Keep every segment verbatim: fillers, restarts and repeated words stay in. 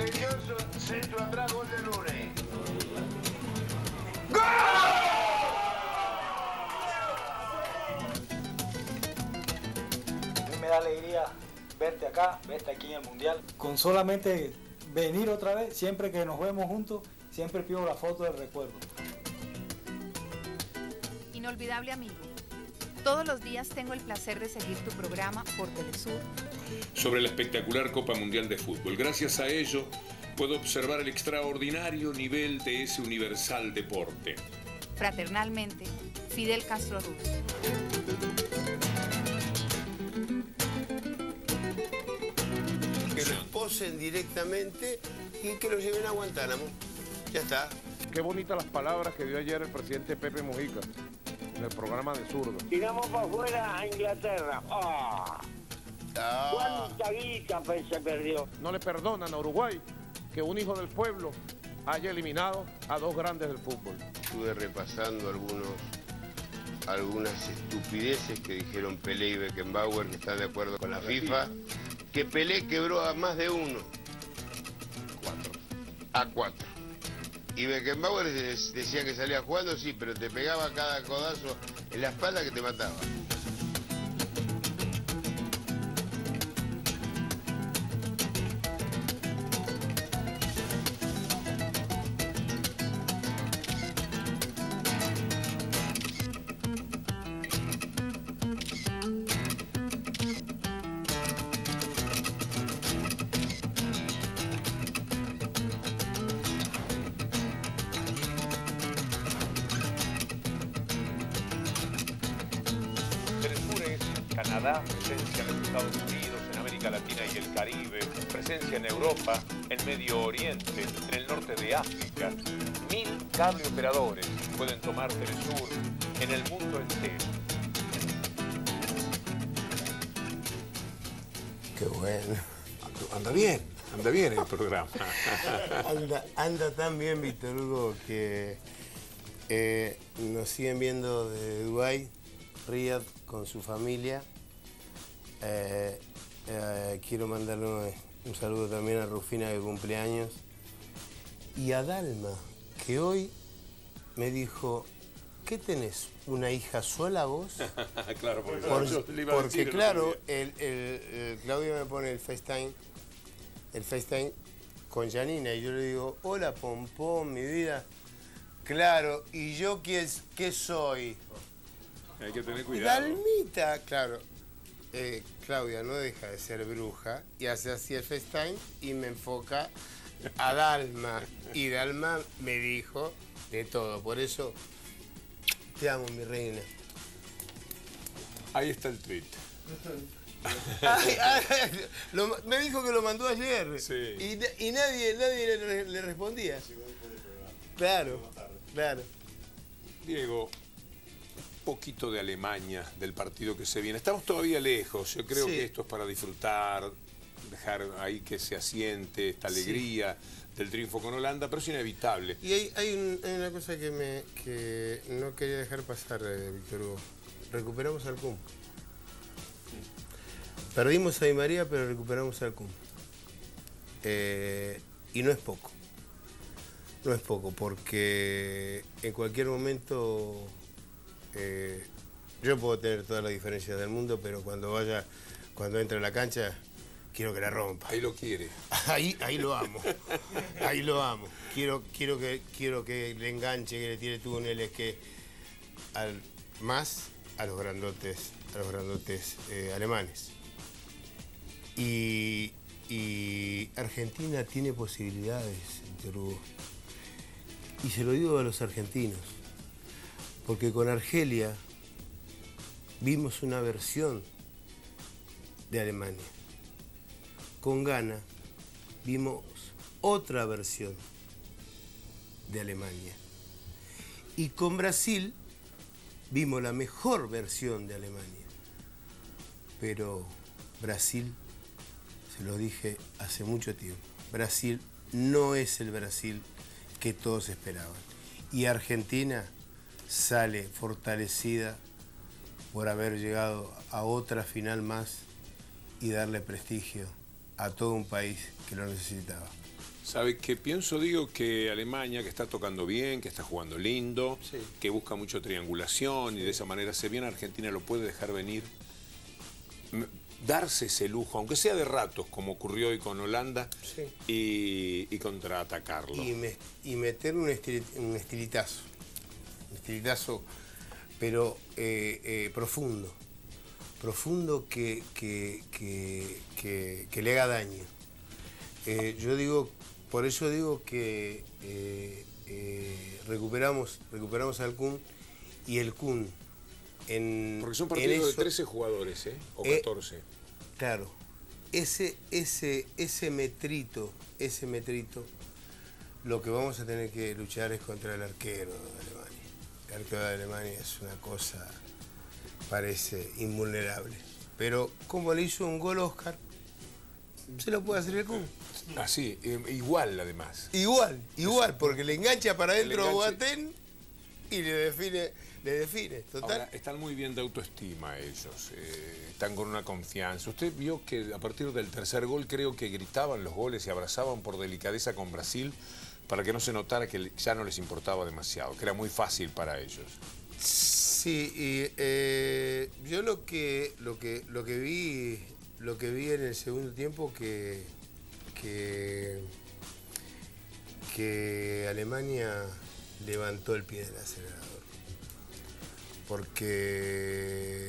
Maravilloso centro atrás, gol de Rooney. ¡Gol! A mí me da alegría verte acá, verte aquí en el Mundial. Con solamente venir otra vez, siempre que nos vemos juntos, siempre pido la foto del recuerdo. Inolvidable amigo. Todos los días tengo el placer de seguir tu programa por Telesur. Sobre la espectacular Copa Mundial de Fútbol. Gracias a ello, puedo observar el extraordinario nivel de ese universal deporte. Fraternalmente, Fidel Castro Ruz. Que los posen directamente y que los lleven a Guantánamo. Ya está. Qué bonitas las palabras que dio ayer el presidente Pepe Mujica en el programa de Zurdo. Tiramos para afuera a Inglaterra. ¡Ah! Ah. ¿Cuánta guita se perdió? No le perdonan a Uruguay que un hijo del pueblo haya eliminado a dos grandes del fútbol. Estuve repasando algunos, algunas estupideces que dijeron Pelé y Beckenbauer, que están de acuerdo con la FIFA, que Pelé quebró a más de uno. Cuatro. A cuatro. Y Beckenbauer decía que salía jugando, sí, pero te pegaba cada codazo en la espalda que te mataba. Canadá, presencia en los Estados Unidos, en América Latina y el Caribe, presencia en Europa, en Medio Oriente, en el norte de África. Mil cable operadores pueden tomar Telesur en el mundo entero. Qué bueno. Anda bien, anda bien el programa. anda, anda tan bien, Víctor Hugo, que eh, nos siguen viendo de Dubái, Riyadh, con su familia. Eh, eh, quiero mandarle un, un saludo también a Rufina, de cumpleaños, y a Dalma, que hoy me dijo, ¿qué tenés? ¿Una hija sola vos? Claro, porque, Por, yo le iba a porque decir claro, el, el, el Claudio me pone el FaceTime, el FaceTime con Janina, y yo le digo, hola Pompón, mi vida. Claro, ¿y yo qué, qué soy? Hay que tener cuidado. Dalmita, claro. Eh, Claudia no deja de ser bruja y hace así el FaceTime y me enfoca a Dalma. Y Dalma me dijo de todo. Por eso te amo, mi reina. Ahí está el tweet. Ay, ay, lo, me dijo que lo mandó ayer. Sí. Y, y nadie, nadie le, le respondía. Claro, claro. Diego, poquito de Alemania, del partido que se viene. Estamos todavía lejos. Yo creo Sí. que esto es para disfrutar, dejar ahí que se asiente esta alegría sí. del triunfo con Holanda, pero es inevitable. Y hay, hay, un, hay una cosa que, me, que no quería dejar pasar, eh, Víctor Hugo. Recuperamos al C U M. Perdimos a Di María, pero recuperamos al C U M. Eh, y no es poco. No es poco, porque en cualquier momento... Eh, yo puedo tener todas las diferencias del mundo, pero cuando vaya, cuando entre a la cancha, quiero que la rompa. Ahí lo quiere. Ahí, ahí lo amo. Ahí lo amo. Quiero, quiero, que, quiero que le enganche, que le tire túneles, que al, más a los grandotes, a los grandotes eh, alemanes. Y, y Argentina tiene posibilidades, Víctor Hugo. Y se lo digo a los argentinos. Porque con Argelia vimos una versión de Alemania. Con Ghana vimos otra versión de Alemania. Y con Brasil vimos la mejor versión de Alemania. Pero Brasil, se lo dije hace mucho tiempo, Brasil no es el Brasil que todos esperaban. Y Argentina sale fortalecida por haber llegado a otra final más y darle prestigio a todo un país que lo necesitaba. ¿Sabe qué pienso? Digo que Alemania, que está tocando bien, que está jugando lindo, Sí. que busca mucho triangulación y de esa manera se viene, Argentina lo puede dejar venir, m- darse ese lujo, aunque sea de ratos, como ocurrió hoy con Holanda, Sí. y, y contraatacarlo. Y, me- y meter un, estil- un estilitazo, un estilitazo, pero eh, eh, profundo, profundo que, que, que, que- que le haga daño. Eh, yo digo, por eso digo que eh, eh, recuperamos, recuperamos al Kun y el Kun en Porque son en partidos de eso- trece jugadores, ¿eh? O Eh, catorce. Claro, ese, ese, ese metrito, ese metrito, lo que vamos a tener que luchar es contra el arquero de Alemania. El arquero de Alemania es una cosa, parece invulnerable. Pero como le hizo un gol Oscar, se lo puede hacer el Kun. Así, eh, igual además. Igual, igual, porque le engancha para adentro a enganche. Boateng y le define, le define, total. Ahora, están muy bien de autoestima ellos, eh, están con una confianza. Usted vio que a partir del tercer gol creo que gritaban los goles y abrazaban por delicadeza con Brasil para que no se notara que ya no les importaba demasiado, que era muy fácil para ellos. Sí, y eh, yo lo que, lo que lo que vi lo que vi en el segundo tiempo que que, que Alemania levantó el pie del acelerador. Porque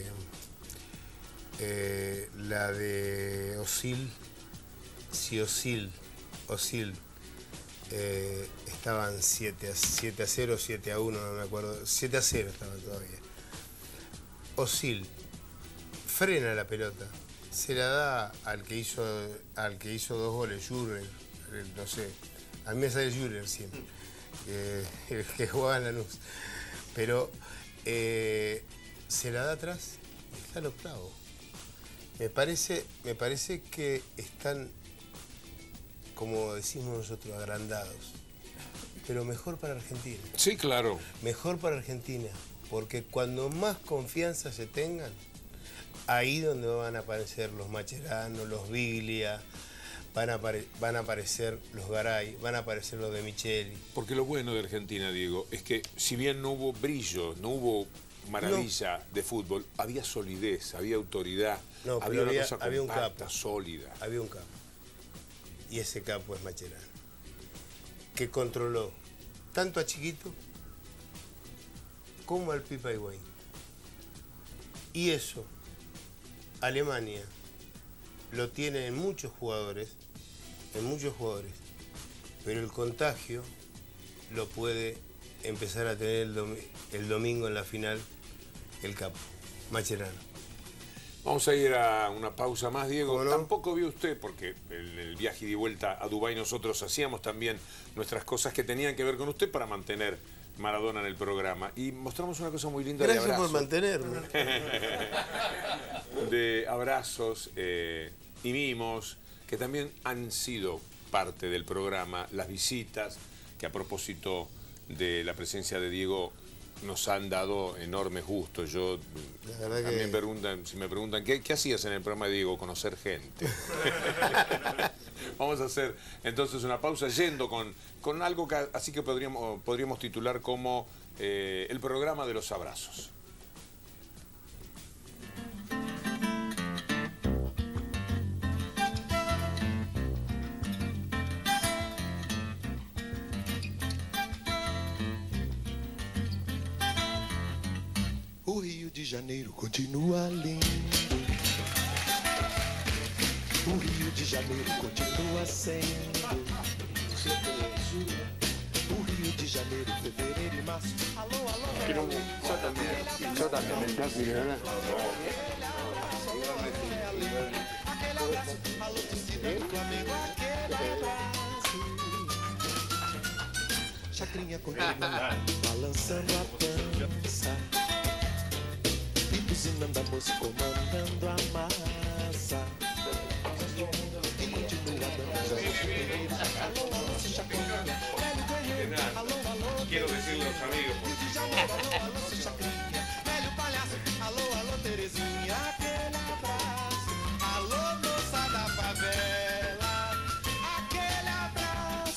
eh, la de Özil, si Özil, Özil eh, estaban siete a cero, siete a uno, no me acuerdo, siete a cero estaban todavía. Özil frena la pelota, se la da al que hizo al que hizo dos goles, Jürgen, no sé, a mí me sale Jürgen siempre, eh, el que jugaba en Lanús, pero eh, se la da atrás y está los clavos. Me parece, me parece que están, como decimos nosotros, agrandados, pero mejor para Argentina. Sí, claro. Mejor para Argentina, porque cuando más confianza se tengan, ahí donde van a aparecer los Mascherano, los Biglia, van a, apare van a aparecer los Garay, van a aparecer los de Micheli. Porque lo bueno de Argentina, Diego, es que si bien no hubo brillo, no hubo maravilla no. de fútbol, había solidez, había autoridad, no, había una había, cosa había un compacta, capo, sólida. Había un capo. Y ese capo es Mascherano, que controló tanto a Chiquito como al Pipa Higuaín. Y eso, Alemania lo tiene en muchos jugadores, en muchos jugadores, pero el contagio lo puede empezar a tener el, dom el domingo en la final el capo, Mascherano. Vamos a ir a una pausa más, Diego. No? Tampoco vio usted, porque en el viaje de vuelta a Dubái nosotros hacíamos también nuestras cosas que tenían que ver con usted para mantener Maradona en el programa. Y mostramos una cosa muy linda. Gracias de abrazos. por mantenerme. De abrazos eh, y mimos, que también han sido parte del programa, las visitas, que a propósito de la presencia de Diego nos han dado enormes gustos. Yo también que... preguntan, si me preguntan, ¿qué, ¿qué hacías en el programa de Diego? Conocer gente. Vamos a hacer entonces una pausa yendo con, con algo que así que podríamos, podríamos titular como eh, el programa de los abrazos. O Rio de Janeiro continua lindo. O Rio de Janeiro continua sendo. O Rio de Janeiro, fevereiro e março. Alô, alô, alô. Yo también, yo también. No, sí, ¿verdad? Aquele abraço, alô, torcida do Flamengo, aquele abraço. Chacrinha continua balançando a dança. Buzinando a moça, comandando a massa. E continua dando alô, alô, se chacrinha, velho ganhei. Alô, alô, quiero decirle a los amigos. Alô, alô, se chacrinha, velho palhaço. Alô, alô, Terezinha, aquele abraço. Alô, moça da favela, aquele abraço.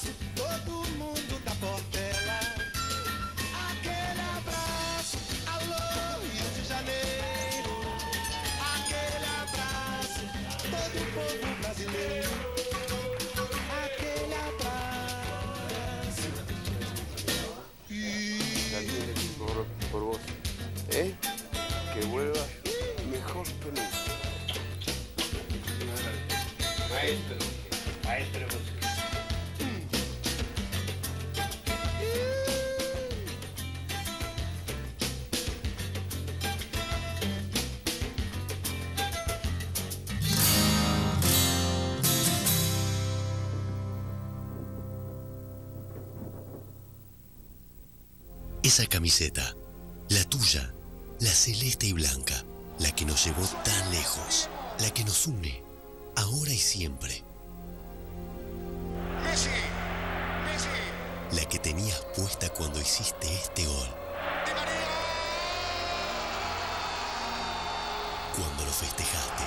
Maestro, maestro musical. Esa camiseta, la tuya, la celeste y blanca, la que nos llevó tan lejos, la que nos une, ahora y siempre. Messi, Messi. La que tenías puesta cuando hiciste este gol. Di María. Cuando lo festejaste.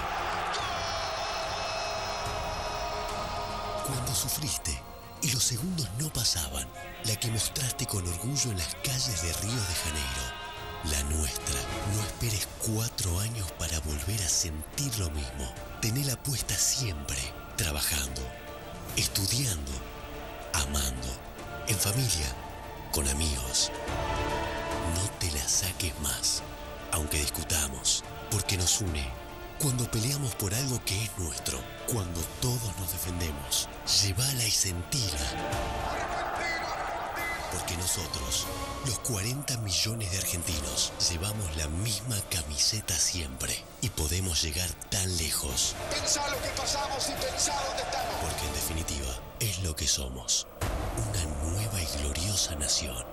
Cuando sufriste y los segundos no pasaban. La que mostraste con orgullo en las calles de Río de Janeiro. La nuestra. No esperes cuatro años para volver a sentir lo mismo. Tenela puesta siempre, trabajando, estudiando, amando, en familia, con amigos. No te la saques más, aunque discutamos, porque nos une. Cuando peleamos por algo que es nuestro, cuando todos nos defendemos, llévala y sentila. Porque nosotros, los cuarenta millones de argentinos, llevamos la misma camiseta siempre y podemos llegar tan lejos. Pensá lo que pasamos y pensá dónde estamos. Porque en definitiva, es lo que somos. Una nueva y gloriosa nación.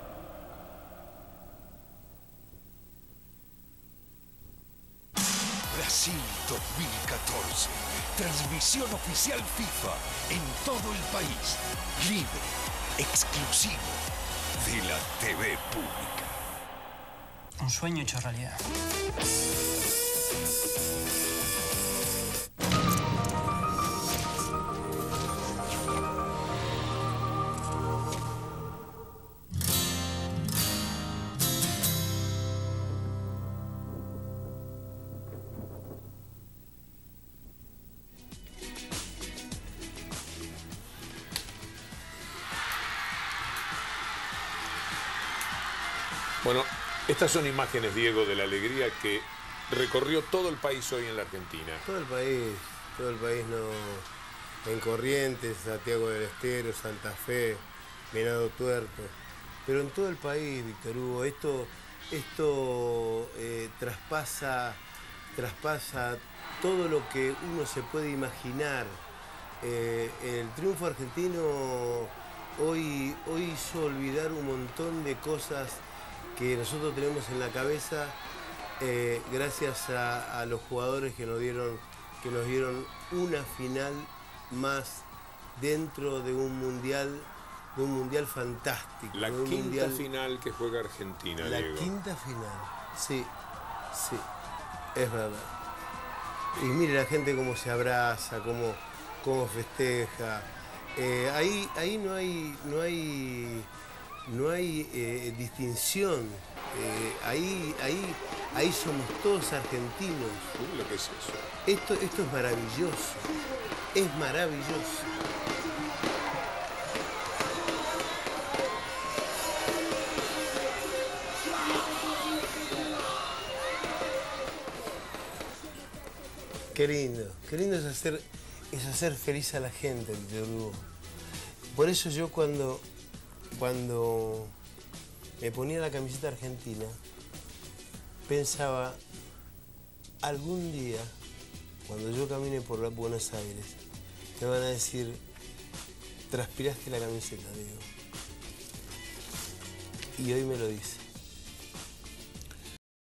Brasil dos mil catorce. Transmisión oficial FIFA en todo el país. Libre, exclusivo de la T V pública. Un sueño hecho realidad. Bueno, estas son imágenes, Diego, de la alegría que recorrió todo el país hoy en la Argentina. Todo el país, todo el país no... En Corrientes, Santiago del Estero, Santa Fe, Venado Tuerto. Pero en todo el país, Víctor Hugo, esto, esto eh, traspasa, traspasa todo lo que uno se puede imaginar. Eh, el triunfo argentino hoy, hoy hizo olvidar un montón de cosas que nosotros tenemos en la cabeza, eh, gracias a, a los jugadores que nos dieron, que nos dieron una final más dentro de un mundial, de un mundial fantástico. La quinta mundial... final que juega Argentina, La Diego. quinta final, sí, sí, es verdad. Y mire la gente cómo se abraza, cómo, cómo festeja. Eh, ahí, ahí no hay, no hay. No hay eh, distinción, eh, ahí, ahí, ahí somos todos argentinos. Lo que es eso. Esto, esto es maravilloso, es maravilloso. Qué lindo, qué lindo es hacer, es hacer feliz a la gente, Víctor Hugo. Por eso yo cuando... Cuando me ponía la camiseta argentina, pensaba, algún día, cuando yo camine por Buenos Aires, me van a decir, transpiraste la camiseta, Diego. Y hoy me lo dice.